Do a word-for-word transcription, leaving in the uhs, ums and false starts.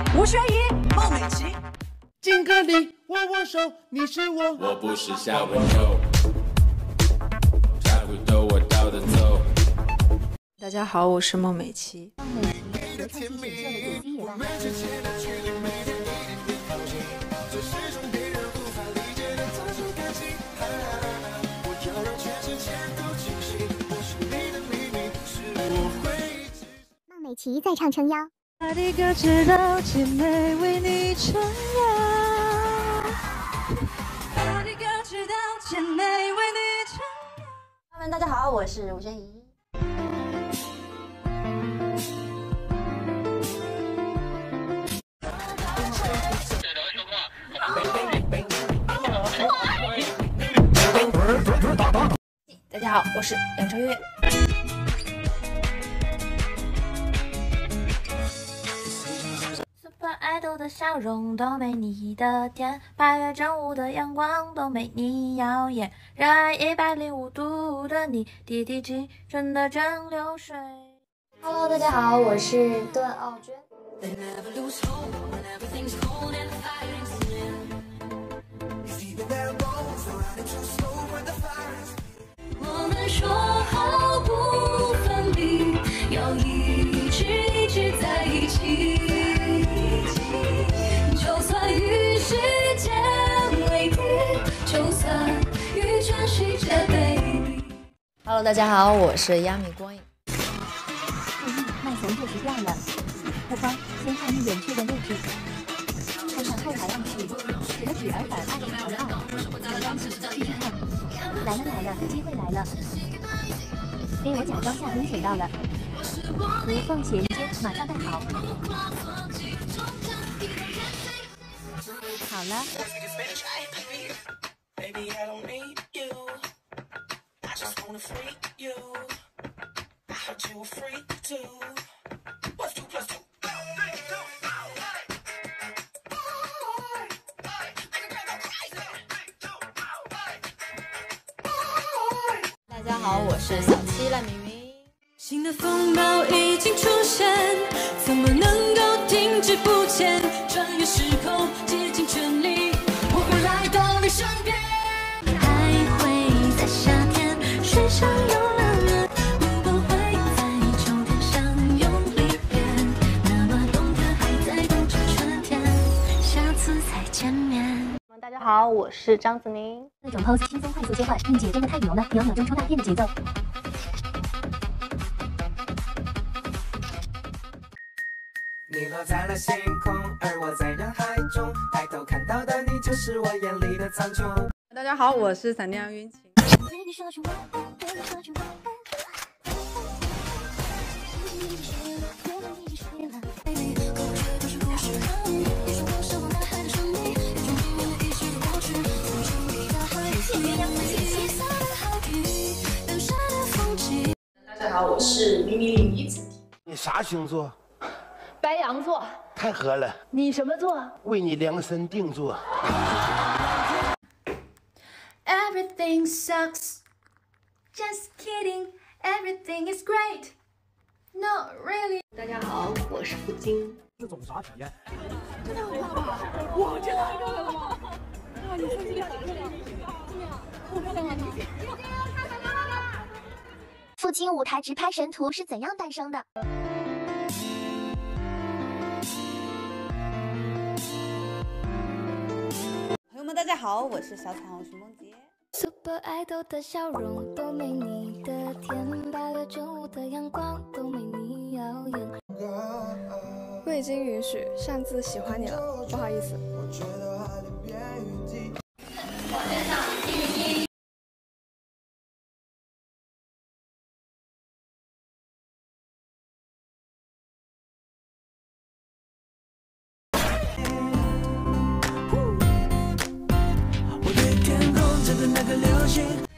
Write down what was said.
吴宣仪、孟美岐。 敬个礼，握握手，你是我， 我不是夏文佑，才会逗我倒着走。 大家好，我是孟美岐。 孟美岐合唱季选秀的主 C 也罢。孟美岐在唱撑腰。 哪里个知道姐妹为你撑腰？哪里个知道姐妹为你撑腰？ 朋友们，大家好，我是吴宣仪。 大家好，我是杨超越。 Super Idol 的笑容都没你的甜，八月正午的阳光都没你耀眼，热爱一百零五度的你，滴滴青春的蒸馏水。 Hello， 大家好，我是段奥娟。 我们说好不分离，要一直一直在一起，就算与世界为敌，就算与全世界对比。 Hello， 大家好，我是亚米光影。 麦丛就是亮了，后方先看一眼确认位置，看看后排样式，折纸耳返二十条号，没关系，继续看。来了来了，机会来了！给我假装下蹲水到了，无缝衔接，马上带好。好了。 大家好，我是小七赖明明。 新的风暴已经出现，怎么能够停滞不前？穿越时空，竭尽全力，我会来到你身边。还会在夏天水上游乐园，会不会在秋天相拥离别？那么冬天还在等着春天，下次再见面。 大家好，我是张子宁。 各种 pose 轻松快速切换，韵姐真的太牛了，秒秒钟出大片的节奏。 你落在了星空，而我在人海中，抬头看到的你就是我眼里的苍穹。 大家好，我是闪亮晕晴。大家好，我是咪咪李子。 你啥星座？ 白羊座。 太合了。 你什么座？ 为你量身定做。 Everything sucks. Just kidding. Everything is great. Not really. 大家好，我是付晶。 这种啥体验？ 真的很漂亮吧？哇，这太漂亮了吧！哇，你设计的好漂亮，好漂亮啊你！ 付晶舞台直拍神图是怎样诞生的？ 朋友们，大家好，我是小草徐梦洁。 Super Idol 的笑容都没你的甜，八月正午的阳光都没你耀眼。 未经允许擅自喜欢你了，不好意思。 我对天空中的那个流星。